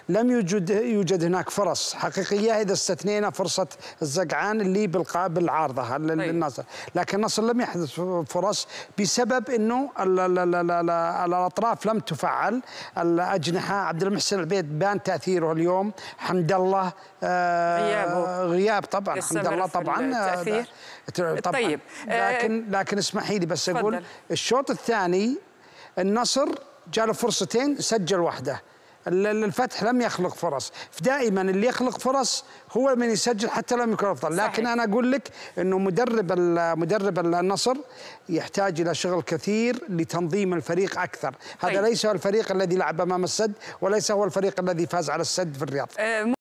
لم يوجد هناك فرص حقيقيه اذا استثنينا فرصه الزقعان اللي بالعارضه للنصر، لكن النصر لم يحدث فرص بسبب انه الاطراف لم تفعل. الاجنحه عبد المحسن العبيد بان تاثيره اليوم، حمد الله غياب طبعا، حمد الله طبعا طيب لكن اسمحي لي بس اقول الشوط الثاني النصر جاله فرصتين سجل واحده، الفتح لم يخلق فرص، دائما اللي يخلق فرص هو من يسجل حتى لم يكن افضل. لكن انا اقول لك انه مدرب النصر يحتاج الى شغل كثير لتنظيم الفريق اكثر. هذا ليس هو الفريق الذي لعب امام السد، وليس هو الفريق الذي فاز على السد في الرياض.